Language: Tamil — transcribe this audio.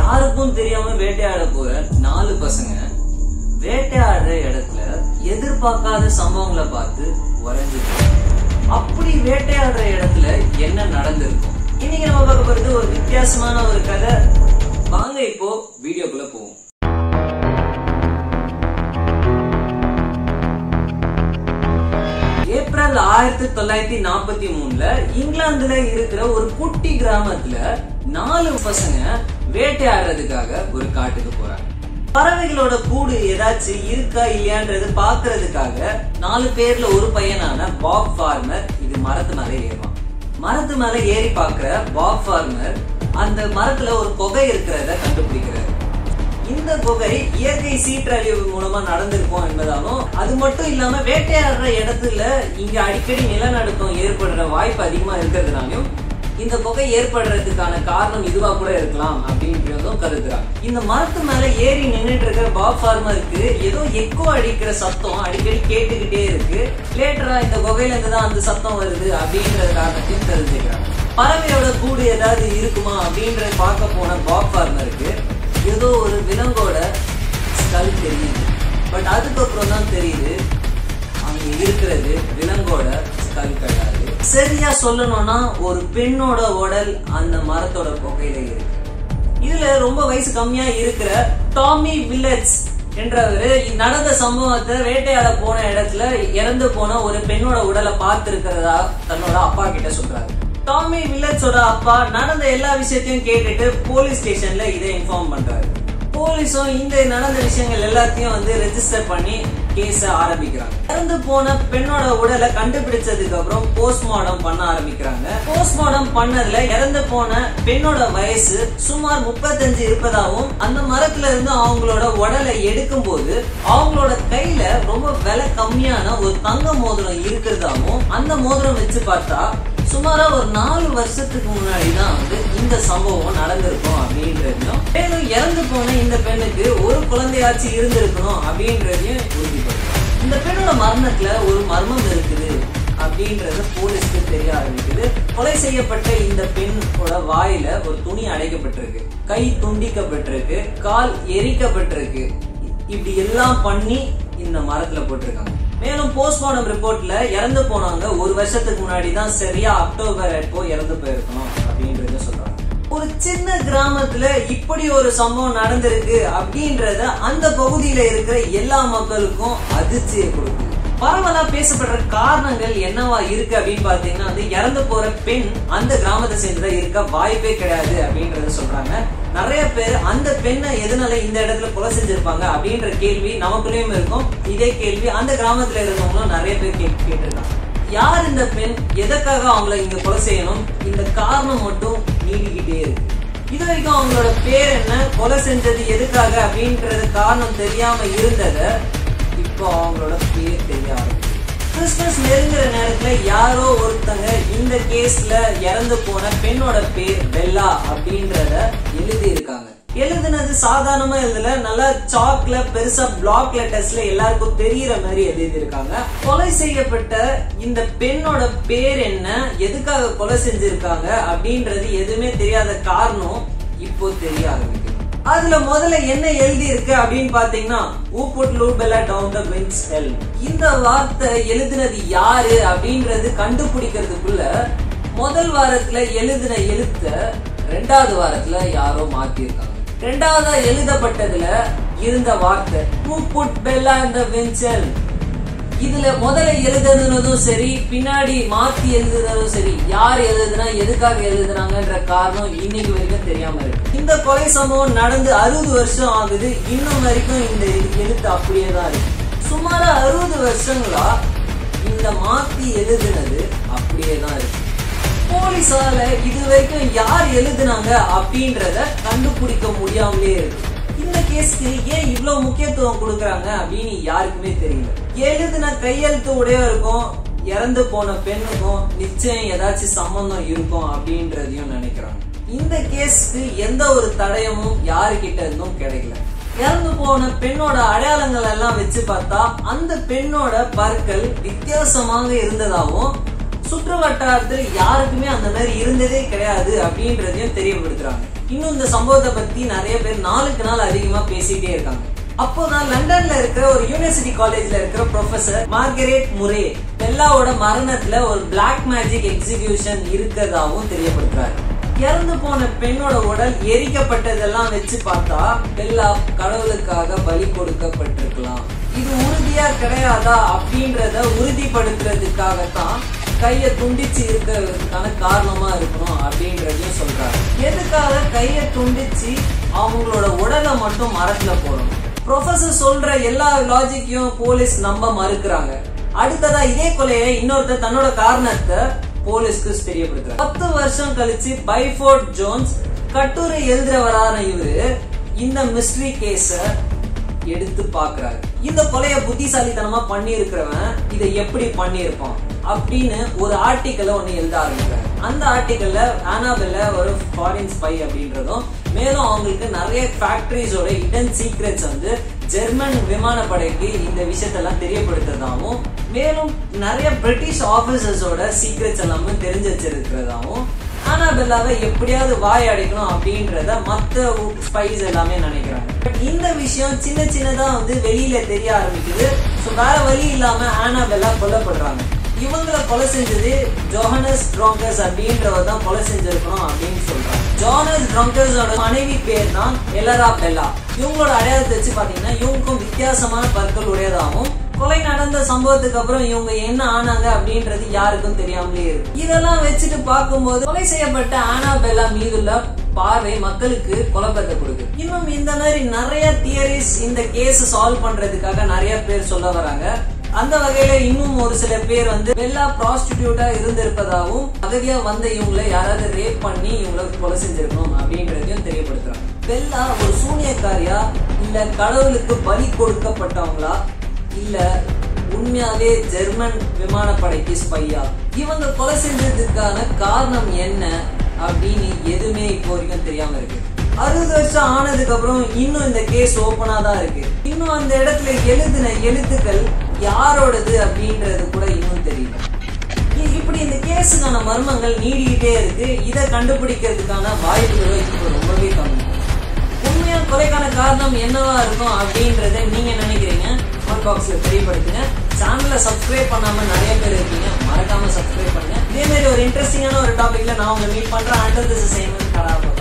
யாருக்கும் தெரியாம வேட்டையாட போற 4 பசங்க வேட்டையாடுற இடத்துல எதிர்பார்க்காத சம்பவங்களை பார்த்து உறைஞ்சிருக்காங்க. அப்படி வேட்டையாடுற இடத்துல என்ன நடந்திருக்கும்? இன்னைக்கு நம்ம பார்க்க போறது ஒரு வித்தியாசமான ஒரு கதை. வாங்க இப்போ வீடியோக்குள்ள போவோம். ஏப்ரல் 1943 இங்கிலாந்துல இருக்கிற ஒரு குட்டி கிராமத்துல 4 பசங்க வேட்டையாடுறதுக்காக ஒரு காட்டுக்கு போறாங்க. பறவைகளோட கூடு ஏதாச்சும் இருக்கா இல்லையான்றது பாக்குறதுக்காக 4 பேர்ல ஒரு பையனான பாப் ஃபார்மர் இது மரத்து மேல ஏறுவான். மரத்து மேல ஏறி பாக்குற பாப் ஃபார்மர் அந்த மரத்துல ஒரு குகை இருக்கிறத கண்டுபிடிக்கிறாரு. இந்த குகை இயற்கை சீற்றழிவு மூலமா நடந்திருக்கும் என்பதாலும், அது மட்டும் இல்லாம வேட்டையாடுற இடத்துல இங்க அடிக்கடி நிலநடுக்கம் ஏற்படுற வாய்ப்பு அதிகமா இருக்கிறதுனாலும் இந்த குகை ஏற்படுறதுக்கான காரணம் இதுவா கூட இருக்கலாம் அப்படின்றதும் கருதுறாங்க. இந்த மரத்து மேல ஏறி நின்றுட்டு இருக்கிற பாப் ஃபார்மருக்கு ஏதோ எக்கோ அடிக்கிற சத்தம் அடிக்கடி கேட்டுக்கிட்டே இருக்கு. லேட்டரா இந்த குகையில இருந்துதான் அந்த சத்தம் வருது அப்படின்ற காரணத்தையும் தெரிஞ்சுக்கிறாங்க. பறவையோட கூடு ஏதாவது இருக்குமா அப்படின்ற பார்க்க போன பாப் ஃபார்மருக்கு ஏதோ ஒரு விலங்கோட ஸ்கல் தெரியுது. பட் அதுக்கப்புறம் தான் தெரியுது அங்க இருக்கிறது விலங்கோட ஸ்கல் கிடையாது. சரியா சொல்லணும்னா ஒரு பெண்ணோட உடல் அந்த மரத்தோட குகையில இருக்கு. இதுல ரொம்ப வயசு கம்மியா இருக்கிற டாமி வில்லட்ஸ் என்றவரு நடந்த சம்பவத்தை வேட்டையாட போன இடத்துல இறந்து போன ஒரு பெண்ணோட உடலை பார்த்து இருக்கிறதா தன்னோட அப்பா கிட்ட சொல்றாரு. டாமி வில்லட்ஸோட அப்பா நடந்த எல்லா விஷயத்தையும் கேட்டுட்டு போலீஸ் ஸ்டேஷன்ல இதை இன்ஃபார்ம் பண்றாரு. போலீஸும் இந்த நடந்த விஷயங்கள் எல்லாத்தையும் ரெஜிஸ்டர் பண்ணி கேஸ ஆரம்பிக்கிறாங்க. இறந்து போன பெண்ணோட உடலை கண்டுபிடிச்சதுக்கு அப்புறம் போஸ்ட்மார்டம் பண்ண ஆரம்பிக்கிறாங்க. போஸ்ட்மார்டம் பண்ணதுல இறந்து போன பெண்ணோட வயசு சுமார் 35 இருப்பதாகவும், அந்த மரத்துல இருந்து அவங்களோட உடலை எடுக்கும் போது அவங்களோட கையில ரொம்ப விலை கம்மியான ஒரு தங்க மோதிரம் இருக்கிறதாவும், அந்த மோதிரம் வச்சு பார்த்தா சுமாரா ஒரு 4 வருஷத்துக்கு முன்னாடிதான் இந்த சம்பவம் நடந்திருக்கும் அப்படின்றதையும், மேலும் இறந்து போன இந்த பெண்ணுக்கு ஒரு குழந்தையாச்சு இருந்திருக்கணும் அப்படின்றதையும் உறுதிப்படுத்தும். இந்த பெண்ணோட மரணத்துல ஒரு மர்மம் இருக்குது அப்படின்றது போலீஸ்க்கு தெரிய ஆரம்பிக்குது. கொலை செய்யப்பட்ட இந்த பெண்ணோட வாயில ஒரு துணி அடைக்கப்பட்டிருக்கு, கை துண்டிக்கப்பட்டிருக்கு, கால் எரிக்கப்பட்டிருக்கு. இப்படி எல்லாம் பண்ணி இந்த மரத்துல போட்டிருக்காங்க. மேலும் போஸ்ட்மார்டம் ரிப்போர்ட்ல இறந்து போனவங்க ஒரு வருஷத்துக்கு முன்னாடி தான் சரியா அக்டோபர் எப்போ இறந்து போயிருக்கணும் அப்படின்றத சொல்றாங்க. ஒரு சின்ன கிராமத்துல இப்படி ஒரு சம்பவம் நடந்திருக்கு அப்படின்றத அந்த பகுதியில இருக்கிற எல்லா மக்களுக்கும் அதிர்ச்சியை கொடுக்குது. பரவலா பேசப்படுற காரணங்கள் என்னவா இருக்கு அப்படின்னு பாத்தீங்கன்னா, இறந்து போற பெண் அந்த கிராமத்தை சேர்ந்துதான் இருக்க வாய்ப்பே கிடையாது அப்படின்றத சொல்றாங்க. நிறைய பேர் அந்த பெண்ணை எதனால இந்த இடத்துல கொலை செஞ்சிருப்பாங்க அப்படின்ற கேள்வி நமக்குள்ளேயும் இருக்கும். இதே கேள்வி அந்த கிராமத்துல இருந்தவங்களும் நிறைய பேர் கேட்டிருக்காங்க. யார் இந்த பெண், எதற்காக அவங்கள இங்க கொலை செய்யணும், இந்த காரணம் மட்டும் நீடிக்கிட்டே இருக்கு. இது வரைக்கும் அவங்களோட பேர் என்ன, கொலை செஞ்சது எதுக்காக அப்படின்றது காரணம் தெரியாம இருந்தத இப்போ அவங்களோட பேர் தெரிய ஆரம்பிச்சு. கிறிஸ்துமஸ் நெருங்குற நேரத்துல யாரோ ஒருத்தங்க இந்த கேஸ்ல இறந்து போன பெண்ணோட பேர் பெல்லா அப்படின்றத எழுதி இருக்காங்க. எழுதுனது சாதாரணமா எழுதல, நல்லா சாக்ல பெருசா பிளாக் லெட்டர்ஸ்ல எல்லாருக்கும் தெரியற மாதிரி எழுதி இருக்காங்க. கொலை செய்யப்பட்ட இந்த பெண்ணோட பேர் என்ன, எதுக்காக கொலை செஞ்சிருக்காங்க அப்படின்றது எதுவுமே தெரியாத காரணம் இப்போ தெரிய ஆரம்பிக்குது. அதுல முதல்ல என்ன எழுதி இருக்கு அப்படின்னு பாத்தீங்கன்னா, who put Bella down the winds hell. இந்த வார்த்தை எழுதினது யாரு அப்படின்றது கண்டுபிடிக்கிறதுக்குள்ள முதல் வாரத்துல எழுதின எழுத்த 2வது வாரத்துல யாரோ மாத்தி இருக்காங்க. 2வதா எழுதப்பட்டதுல இருந்த வார்த்தை who put Bella in the winds hell. இதுல முதல்ல எழுதுனதும் சரி, பின்னாடி மாத்தி எழுதுனதும் சரி, யார் எழுதுனா எதுக்காக எழுதுனாங்கன்ற காரணம் இன்னைக்கு வரைக்கும் தெரியாம இருக்கு. இந்த கொலை சம்பவம் நடந்து 60 வருஷம் ஆகுது. இன்னும் வரைக்கும் இந்த எழுத்து அப்படியே தான் இருக்கு. சுமார் 60 வருஷங்களா இந்த மாத்தி எழுதுனது அப்படியே தான் இருக்கு. போலீஸால இது வரைக்கும் யார் எழுதுனாங்க அப்படின்றத கண்டுபிடிக்க முடியாமலே இருக்கு. இந்த கேஸ்க்கு ஏன் இவ்வளவு முக்கியத்துவம் கொடுக்கறாங்க அப்படின்னு யாருக்குமே தெரியல. எழுதுன கையெழுத்து உடைய இருக்கும், இறந்து போன பெண்ணுக்கும் நிச்சயம் ஏதாச்சும் சம்பந்தம் இருக்கும் அப்படின்றதையும் நினைக்கிறாங்க. இந்த கேஸ்க்கு எந்த ஒரு தடயமும் யாருக்கிட்ட இருந்தும் கிடைக்கல. இறந்து போன பெண்ணோட அடையாளங்கள் எல்லாம் வச்சு பார்த்தா அந்த பெண்ணோட பற்கள் வித்தியாசமாக இருந்ததாகவும், சுற்று வட்டாரத்தில் யாருக்குமே அந்த மாதிரி இருந்ததே கிடையாது அப்படின்றதையும் தெரியப்படுத்துறாங்க. இன்னும் இந்த சம்பவத்தை பத்தி நிறைய பேர் நாளுக்கு நாள் அதிகமா பேசிட்டே இருக்காங்க. அப்போதான் லண்டன்ல இருக்கிற ஒரு யூனிவர்சிட்டி காலேஜ்ல இருக்கிற ப்ரொஃபசர் மார்கரெட் முரே பெல்லாவோட மரணத்துல ஒரு பிளாக் மேஜிக் எக்ஸிகியூஷன் இருக்கிறதாவும் தெரியப்படுத்துறாரு. இறந்து போன பெண்ணோட உடல் எரிக்கப்பட்டதெல்லாம் வச்சு பார்த்தா பெல்லா கடவுளுக்காக பலி கொடுக்கப்பட்டிருக்கலாம். இது உறுதியா கிடையாதா அப்படின்றத உறுதிப்படுத்துறதுக்காகத்தான் கைய துண்டிச்சு இருக்கிறதுக்கான காரணமா இருக்கணும் அப்படின்றதையும் சொல்றாரு. எதுக்காக கைய துண்டிச்சு அவங்களோட உடலை மட்டும் மரத்துல போடணும்? ப்ரொஃபசர் சொல்ற எல்லா லாஜிக்கையும் போலீஸ் நம்ப மறுக்கிறாங்க. அடுத்ததா இதே கொலையை இன்னொருத்தர் தன்னோட காரணத்தை போலீஸ்க்கு தெரியப்படுத்துறாரு. 10 வருஷம் கழிச்சு பைஃபோர்ட் ஜோன்ஸ் கட்டுரை எழுதுறவரான இவரு இந்த மிஸ்டரி கேஸ எடுத்து பாக்குறாரு. இந்த கொலைய புத்திசாலித்தனமா பண்ணி இருக்கிறவன் இதை எப்படி பண்ணிருப்பான் அப்படின்னு ஒரு ஆர்டிக்கல ஒண்ணு எழுத ஆரம்பிக்கிறாரு. அந்த ஆர்டிக்கல்ல ஆனாபெல்லா ஒரு ஃபாரின் ஸ்பை அப்படின்றதும், மேலும் அவங்களுக்கு நிறைய ஃபேக்டரிஸோட ஹிடன் சீக்ரெட்ஸ் வந்து ஜெர்மன் விமானப்படைக்கு இந்த விஷயத்தெல்லாம் தெரியப்படுத்துறதாவும், மேலும் நிறைய பிரிட்டிஷ் ஆபீசர்ஸோட சீக்ரெட்ஸ் எல்லாமே தெரிஞ்சு வச்சிருக்கிறதாவும், ஆனாபெல்லாவை எப்படியாவது வாய் அடைக்கணும் அப்படின்றத மத்த ஸ்பைஸ் எல்லாமே நினைக்கிறாங்க. பட் இந்த விஷயம் சின்ன சின்னதா வந்து வெளியில தெரிய ஆரம்பிக்குது. வேற வழி இல்லாம ஆனாபெல்லா கொல்லப்படுறாங்க. இவங்களை கொலை செஞ்சது ஜோஹனஸ் ட்ராங்கர்ஸ் அப்படின்றவர் தான் கொலை செஞ்சிருக்கணும் அப்படின்னு சொல்றாங்க. ஜோஹனஸ் ட்ராங்கர்ஸோட மனைவி பேர் தான் எலரா பெல்லா. இவங்களோட அடையாளத்தை வச்சு பாத்தீங்கன்னா இவங்களுக்கும் வித்தியாசமான பற்கள் உடையதாகவும், கொலை நடந்த சம்பவத்துக்கு அப்புறம் இவங்க என்ன ஆனாங்க அப்படின்றது யாருக்கும் தெரியாமலே இருக்கு. இதெல்லாம் வச்சுட்டு பார்க்கும்போது கொலை செய்யப்பட்ட ஆனாபெல்லா மீதுள்ள பார்வை மக்களுக்கு குழப்பத்தை கொடுக்கு. இன்னும் இந்த மாதிரி நிறைய தியரிஸ் இந்த கேஸ் சால்வ் பண்றதுக்காக நிறைய பேர் சொல்ல வராங்க. அந்த வகையில இன்னும் ஒரு சில பேர் வந்து பெல்லா ப்ராஸ்டிடியூட்டா இருந்திருப்பதாகவும், அகதியா வந்த இவங்களை யாராவது ரேப் பண்ணி இவங்களுக்கு கொலை செஞ்சிருக்கணும் அப்படின்றதையும் தெரியப்படுத்துறாங்க. பெல்லா ஒரு சூனியக்காரியா, இல்ல கடவுளுக்கு பலி கொடுக்கப்பட்டவங்களா, இல்ல உண்மையாவே ஜெர்மன் விமானப்படைக்கு ஸ்பையா, இவங்க கொலை செஞ்சதுக்கான காரணம் என்ன அப்படின்னு எதுவுமே இப்போ வரைக்கும் தெரியாம இருக்கு. 60 வருஷம் ஆனதுக்கு அப்புறம் இன்னும் இந்த கேஸ் ஓபனா தான் இருக்கு. இன்னும் அந்த இடத்துல எழுதின எழுத்துக்கள் யாரோடது அப்படின்றது கூட இன்னும் தெரியல. இப்படி இந்த கேஸுக்கான மர்மங்கள் நீடிக்கிட்டே இருக்கு. இதை கண்டுபிடிக்கிறதுக்கான வாய்ப்புகளும் இப்போ ரொம்பவே கம்மி. உண்மையா கொலைக்கான காரணம் என்னவா இருக்கும் அப்படின்றத நீங்க நினைக்கிறீங்க? கமெண்ட் பாக்ஸ்ல தெரியப்படுத்துங்க. சேனலை சப்ஸ்கிரைப் பண்ணாம நிறைய பேர் இருக்கீங்க, மறக்காம சப்ஸ்கிரைப் பண்ணுங்க. இதே மாதிரி ஒரு இன்ட்ரெஸ்டிங்கான ஒரு டாபிக்ல நான் உங்களை மீட் பண்றேன். Under this same